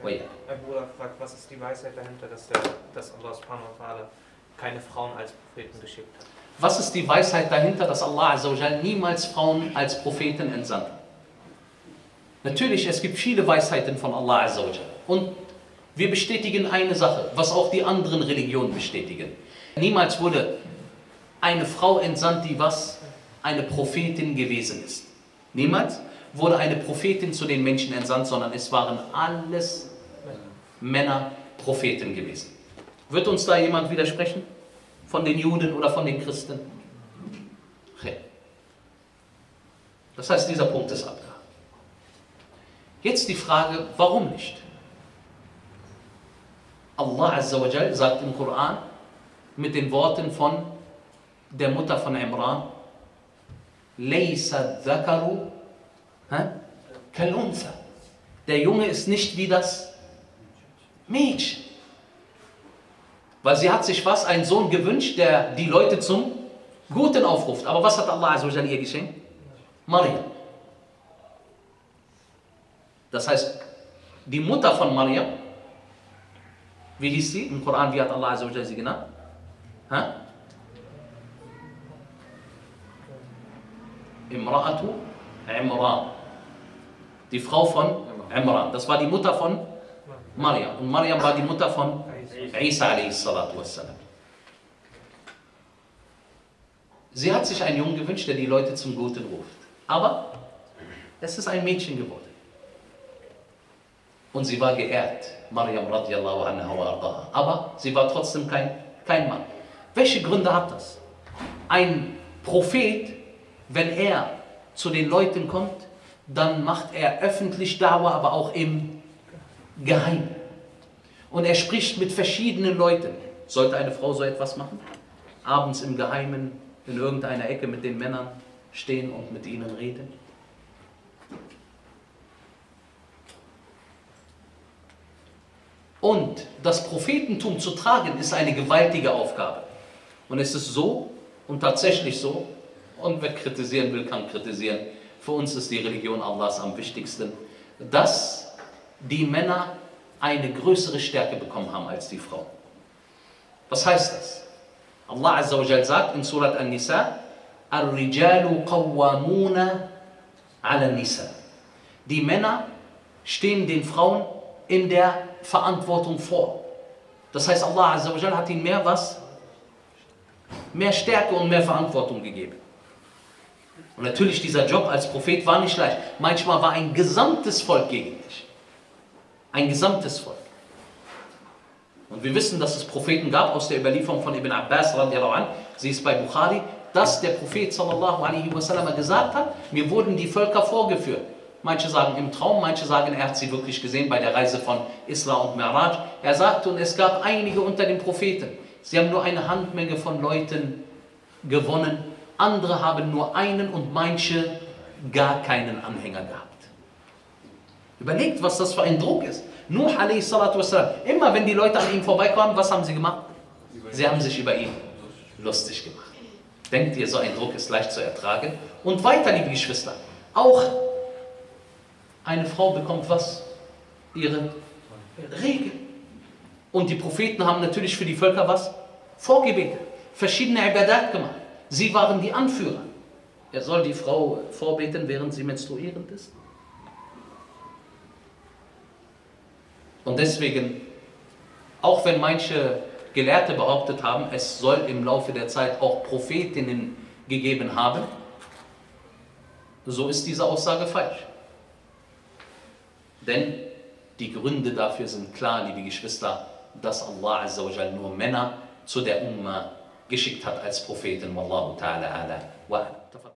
Mein Bruder fragt, was ist die Weisheit dahinter, dass Allah subhanahu wa ta'ala keine Frauen als Propheten geschickt hat? Was ist die Weisheit dahinter, dass Allah Azza wa Jal niemals Frauen als Propheten entsandt hat? Natürlich, es gibt viele Weisheiten von Allah Azza wa Jal. Und wir bestätigen eine Sache, was auch die anderen Religionen bestätigen. Niemals wurde eine Frau entsandt, die was? Eine Prophetin gewesen ist. Niemals wurde eine Prophetin zu den Menschen entsandt, sondern es waren alles Männer Propheten gewesen. Wird uns da jemand widersprechen? Von den Juden oder von den Christen? Das heißt, dieser Punkt ist abgehakt. Jetzt die Frage, warum nicht? Allah Azza wa Jal sagt im Koran mit den Worten von der Mutter von Imran, Laysa dhakaru kal untha. Der Junge ist nicht wie das Mädchen. Weil sie hat sich was? Einen Sohn gewünscht, der die Leute zum Guten aufruft. Aber was hat Allah Azza wa Jal ihr geschenkt? Maryam. Das heißt, die Mutter von Maryam, wie hieß sie im Koran? Wie hat Allah Azza wa Jal sie genannt? Imra'atu Imran. Die Frau von Imran. Das war die Mutter von Maryam. Und Maryam war die Mutter von Isa a.s. Sie hat sich einen Jungen gewünscht, der die Leute zum Guten ruft. Aber es ist ein Mädchen geworden. Und sie war geehrt. Maryam radiallahu anha wa ardaha. Aber sie war trotzdem kein Mann. Welche Gründe hat das? Ein Prophet, wenn er zu den Leuten kommt, dann macht er öffentlich Dawa, aber auch im Geheimen. Und er spricht mit verschiedenen Leuten. Sollte eine Frau so etwas machen? Abends im Geheimen in irgendeiner Ecke mit den Männern stehen und mit ihnen reden? Und das Prophetentum zu tragen, ist eine gewaltige Aufgabe. Und es ist so und tatsächlich so, und wer kritisieren will, kann kritisieren. Für uns ist die Religion Allahs am wichtigsten, dass die Männer eine größere Stärke bekommen haben als die Frauen. Was heißt das? Allah Azza wa Jal sagt in Surat An-Nisa, Ar-Rijalu qawwamuna ala Nisa. Die Männer stehen den Frauen in der Verantwortung vor. Das heißt, Allah Azza wa Jal hat ihnen mehr was? Mehr Stärke und mehr Verantwortung gegeben. Und natürlich, dieser Job als Prophet war nicht leicht. Manchmal war ein gesamtes Volk gegen dich. Ein gesamtes Volk. Und wir wissen, dass es Propheten gab aus der Überlieferung von Ibn Abbas radiallahu anh, sie ist bei Bukhari, dass der Prophet sallallahu alaihi wasallam gesagt hat, mir wurden die Völker vorgeführt. Manche sagen im Traum, manche sagen, er hat sie wirklich gesehen bei der Reise von Isra und Mi'raj. Er sagte, und es gab einige unter den Propheten. Sie haben nur eine Handmenge von Leuten gewonnen. Andere haben nur einen und manche gar keinen Anhänger gehabt. Überlegt, was das für ein Druck ist. Nuh a.s. Immer wenn die Leute an ihm vorbeikamen, was haben sie gemacht? Sie haben sich über ihn lustig gemacht. Denkt ihr, so ein Druck ist leicht zu ertragen? Und weiter, liebe Geschwister, auch eine Frau bekommt was? Ihre Regel. Und die Propheten haben natürlich für die Völker was? Vorgebetet. Verschiedene Ibadat gemacht. Sie waren die Anführer. Er soll die Frau vorbeten, während sie menstruierend ist. Und deswegen, auch wenn manche Gelehrte behauptet haben, es soll im Laufe der Zeit auch Prophetinnen gegeben haben, so ist diese Aussage falsch. Denn die Gründe dafür sind klar, liebe Geschwister, dass Allah Azza wa Jal nur Männer zu der Umma geschickt hat als Propheten. Wallahu ta'ala ala wa